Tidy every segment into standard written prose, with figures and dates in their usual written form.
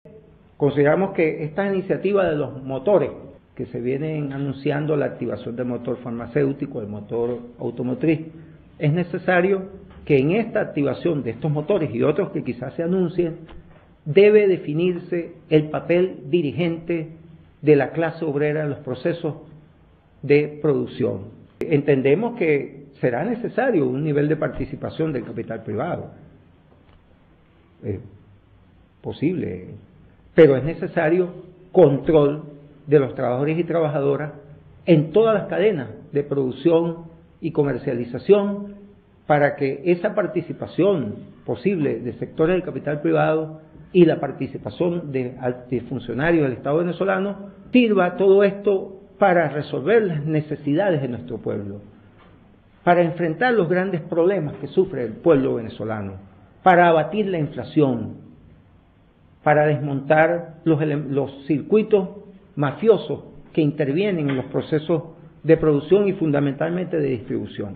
Consideramos que esta iniciativa de los motores, que se vienen anunciando la activación del motor farmacéutico, el motor automotriz, es necesario que en esta activación de estos motores y otros que quizás se anuncien, debe definirse el papel dirigente de la clase obrera en los procesos de producción. Entendemos que será necesario un nivel de participación del capital privado. Es posible, pero es necesario control de los trabajadores y trabajadoras en todas las cadenas de producción y comercialización para que esa participación posible de sectores del capital privado y la participación de funcionarios del Estado venezolano sirva todo esto para resolver las necesidades de nuestro pueblo, para enfrentar los grandes problemas que sufre el pueblo venezolano, para abatir la inflación, para desmontar los circuitos mafiosos que intervienen en los procesos de producción y fundamentalmente de distribución.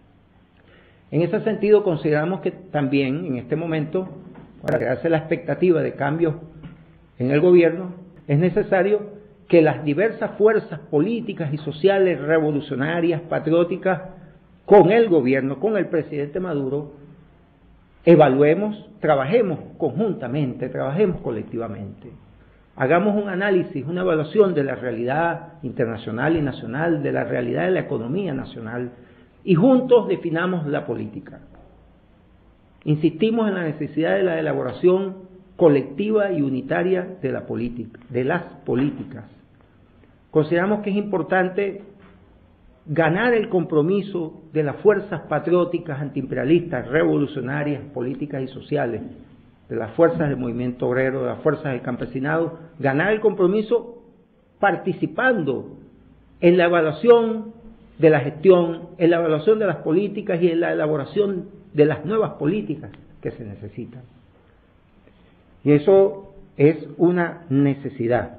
En ese sentido, consideramos que también en este momento, para crearse la expectativa de cambios en el gobierno, es necesario que las diversas fuerzas políticas y sociales revolucionarias, patrióticas, con el gobierno, con el presidente Maduro, evaluemos, trabajemos conjuntamente, trabajemos colectivamente. Hagamos un análisis, una evaluación de la realidad internacional y nacional, de la realidad de la economía nacional, y juntos definamos la política. Insistimos en la necesidad de la elaboración colectiva y unitaria de la política, de las políticas. Consideramos que es importante ganar el compromiso de las fuerzas patrióticas, antiimperialistas, revolucionarias, políticas y sociales, de las fuerzas del movimiento obrero, de las fuerzas del campesinado, ganar el compromiso participando en la evaluación de la gestión, en la evaluación de las políticas y en la elaboración de las nuevas políticas que se necesitan. Y eso es una necesidad.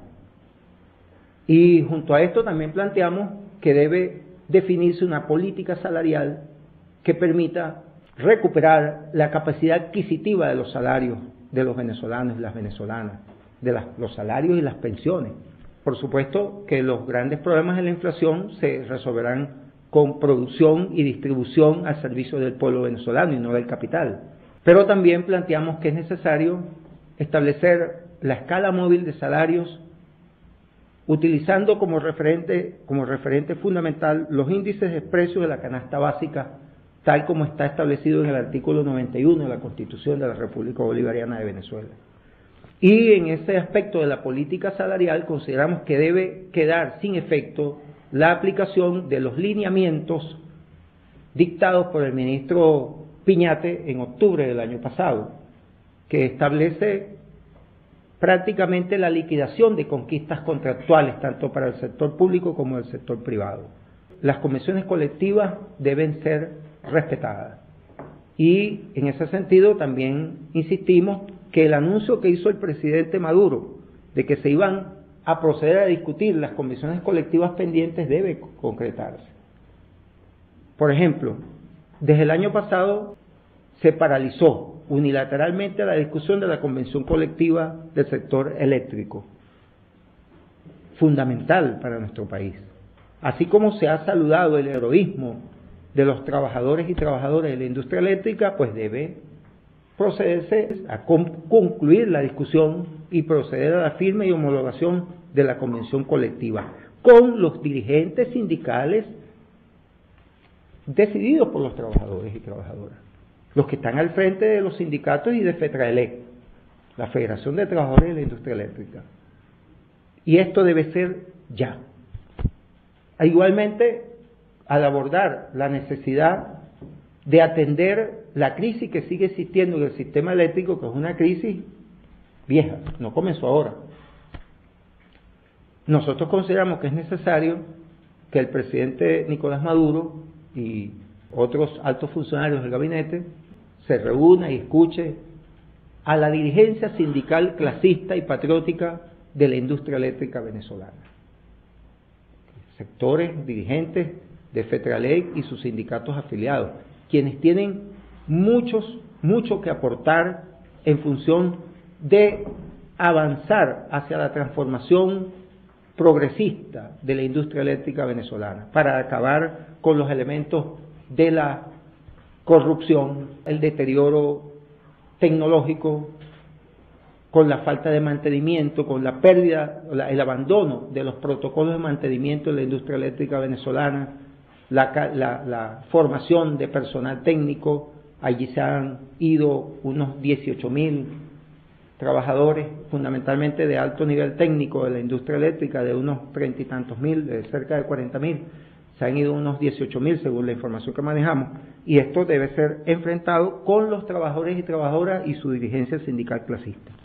Y junto a esto también planteamos que debe definirse una política salarial que permita recuperar la capacidad adquisitiva de los salarios de los venezolanos y las venezolanas, de los salarios y las pensiones. Por supuesto que los grandes problemas de la inflación se resolverán con producción y distribución al servicio del pueblo venezolano y no del capital. Pero también planteamos que es necesario establecer la escala móvil de salarios utilizando como referente fundamental los índices de precios de la canasta básica, tal como está establecido en el artículo 91 de la Constitución de la República Bolivariana de Venezuela. Y en ese aspecto de la política salarial consideramos que debe quedar sin efecto la aplicación de los lineamientos dictados por el ministro Piñate en octubre del año pasado, que establece prácticamente la liquidación de conquistas contractuales, tanto para el sector público como el sector privado. Las convenciones colectivas deben ser respetadas. Y en ese sentido también insistimos que el anuncio que hizo el presidente Maduro de que se iban a proceder a discutir las convenciones colectivas pendientes debe concretarse. Por ejemplo, desde el año pasado se paralizó unilateralmente la discusión de la convención colectiva del sector eléctrico, fundamental para nuestro país. Así como se ha saludado el heroísmo de los trabajadores y trabajadoras de la industria eléctrica, pues debe procederse a concluir la discusión y proceder a la firma y homologación de la convención colectiva, con los dirigentes sindicales decididos por los trabajadores y trabajadoras, los que están al frente de los sindicatos y de FETRAELEC, la Federación de Trabajadores de la Industria Eléctrica. Y esto debe ser ya. Igualmente, al abordar la necesidad de atender la crisis que sigue existiendo en el sistema eléctrico, que es una crisis vieja, no comenzó ahora. Nosotros consideramos que es necesario que el presidente Nicolás Maduro y otros altos funcionarios del gabinete se reúna y escuche a la dirigencia sindical clasista y patriótica de la industria eléctrica venezolana. Sectores dirigentes de FETRALEC y sus sindicatos afiliados, quienes tienen mucho que aportar en función de avanzar hacia la transformación progresista de la industria eléctrica venezolana, para acabar con los elementos de la corrupción, el deterioro tecnológico, con la falta de mantenimiento, con la pérdida, el abandono de los protocolos de mantenimiento de la industria eléctrica venezolana, la formación de personal técnico. Allí se han ido unos 18.000 trabajadores, fundamentalmente de alto nivel técnico de la industria eléctrica, de unos 30 y tantos mil, de cerca de 40.000. Se han ido unos 18.000 según la información que manejamos, y esto debe ser enfrentado con los trabajadores y trabajadoras y su dirigencia sindical clasista.